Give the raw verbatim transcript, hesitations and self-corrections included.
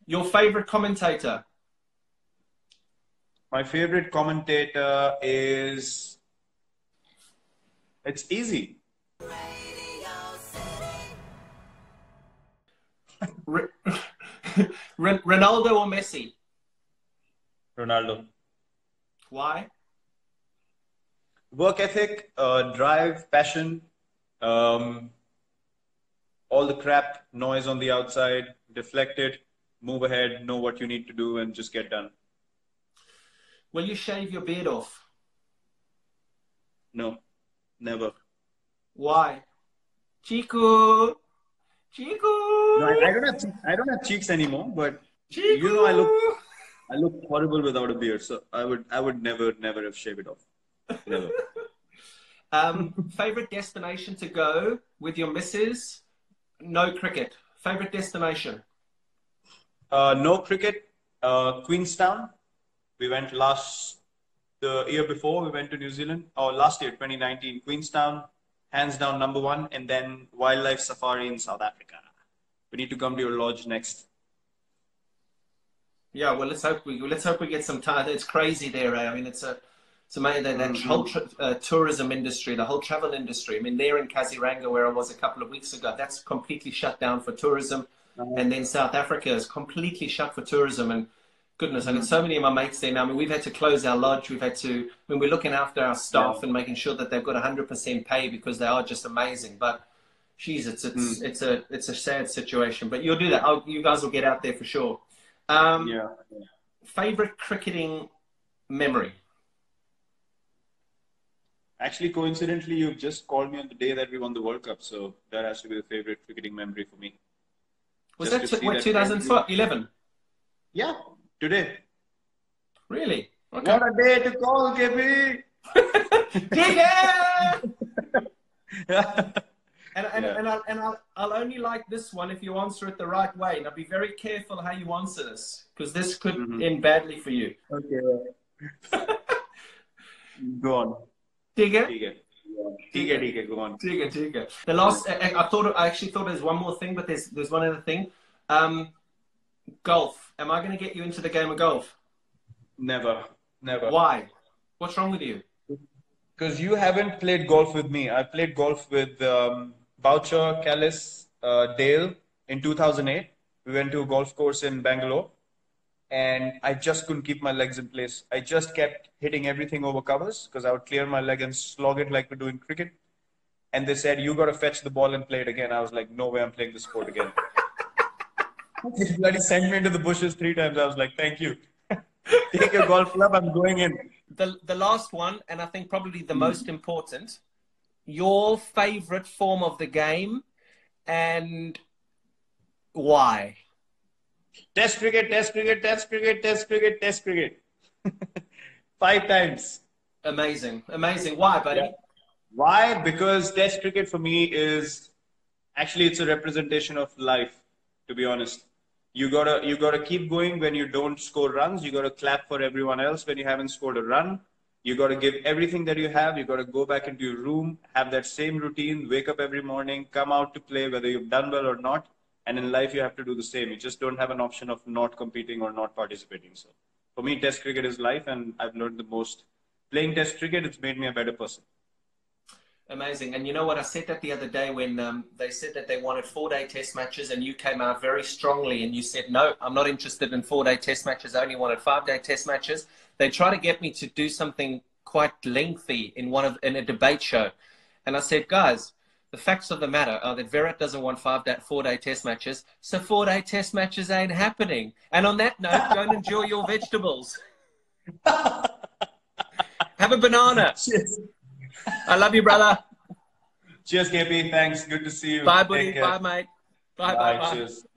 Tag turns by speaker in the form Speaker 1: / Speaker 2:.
Speaker 1: Your favorite commentator?
Speaker 2: My favorite commentator is, it's easy.
Speaker 1: R Ronaldo or Messi?
Speaker 2: Ronaldo.
Speaker 1: Why?
Speaker 2: Work ethic, uh, drive, passion, um, all the crap, noise on the outside, deflect it, move ahead, know what you need to do, and just get done.
Speaker 1: Will you shave your beard off?
Speaker 2: No, never.
Speaker 1: Why? Chico! Chico!
Speaker 2: No, I, I don't have I don't have cheeks anymore, but
Speaker 1: Chico!
Speaker 2: you know I look I look horrible without a beard, so I would I would never never have shaved it off. Never.
Speaker 1: Um, favorite destination to go with your missus? No cricket. Favorite destination?
Speaker 2: Uh, no cricket. Uh, Queenstown. We went last the year before. We went to New Zealand. Or last year, twenty nineteen. Queenstown, hands down number one, and then wildlife safari in South Africa. We need to come to your lodge next.
Speaker 1: Yeah, well, let's hope we let's hope we get some time. It's crazy there. Eh? I mean, it's a it's amazing that, that mm-hmm. whole uh, tourism industry, the whole travel industry. I mean, there in Kaziranga, where I was a couple of weeks ago, that's completely shut down for tourism. Mm-hmm. And then South Africa is completely shut for tourism. And goodness, mm-hmm. I got so many of my mates there now. I mean, we've had to close our lodge. We've had to. I mean, we're looking after our staff yeah. and making sure that they've got one hundred percent pay because they are just amazing. But geez, it's it's mm. it's a it's a sad situation. But you'll do that. I'll, you guys will get out there for sure. Um,
Speaker 2: yeah. yeah.
Speaker 1: Favorite cricketing memory?
Speaker 2: Actually, coincidentally, you just called me on the day that we won the World Cup, so that has to be the favorite cricketing memory for me.
Speaker 1: Was just that, what, twenty eleven?
Speaker 2: Yeah, today.
Speaker 1: Really? Okay.
Speaker 2: What a day to call, K P!
Speaker 1: yeah! And, and, yeah. and, I'll, and I'll, I'll only like this one if you answer it the right way. Now, be very careful how you answer this, because this could mm-hmm. end badly for you.
Speaker 2: Okay. Go on.
Speaker 1: Tiga?
Speaker 2: Tiga. Tiga, Tiga, go on.
Speaker 1: Tiga, Tiga. The last, I, I thought, I actually thought there's one more thing, but there's, there's one other thing. Um, golf. Am I going to get you into the game of golf?
Speaker 2: Never. Never.
Speaker 1: Why? What's wrong with you?
Speaker 2: Because you haven't played golf with me. I played golf with um, Boucher, Callis, uh, Dale in two thousand eight. We went to a golf course in Bangalore, and I just couldn't keep my legs in place. I just kept hitting everything over covers because I would clear my leg and slog it like we do in cricket. And they said, you got to fetch the ball and play it again. I was like, no way, I'm playing this sport again. They bloody sent me into the bushes three times. I was like, thank you. Take your golf club, I'm going in.
Speaker 1: The, the last one, and I think probably the mm. most important, your favorite form of the game and why?
Speaker 2: Test cricket, test cricket, test cricket, test cricket, test cricket. Five times.
Speaker 1: Amazing. Amazing. Why, buddy? Yeah.
Speaker 2: Why? Because test cricket for me is, actually it's a representation of life, to be honest. You gotta, you gotta keep going when you don't score runs. You gotta clap for everyone else when you haven't scored a run. You gotta give everything that you have. You gotta go back into your room, have that same routine, wake up every morning, come out to play, whether you've done well or not. And in life, you have to do the same. You just don't have an option of not competing or not participating. So for me, test cricket is life, and I've learned the most. Playing test cricket, it's made me a better person.
Speaker 1: Amazing. And you know what? I said that the other day when um, they said that they wanted four-day test matches, and you came out very strongly and you said, no, I'm not interested in four-day test matches. I only wanted five-day test matches. They try to get me to do something quite lengthy in one of in a debate show. And I said, guys, the facts of the matter are that Virat doesn't want five-day, four-day test matches, so four-day test matches ain't happening. And on that note, go and enjoy your vegetables. Have a banana.
Speaker 2: Cheers.
Speaker 1: I love you, brother.
Speaker 2: Cheers, K P. Thanks. Good to see you.
Speaker 1: Bye, buddy. Bye, mate. Bye, bye, bye.
Speaker 2: Cheers.